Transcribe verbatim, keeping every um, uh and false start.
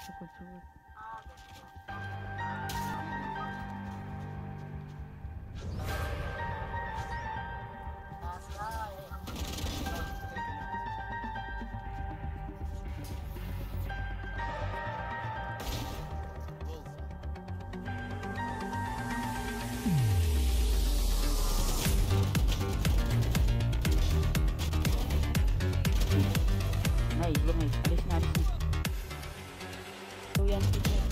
Sugod, sugod. Nay, lumay. Alis na, alis na. So yan, tignan.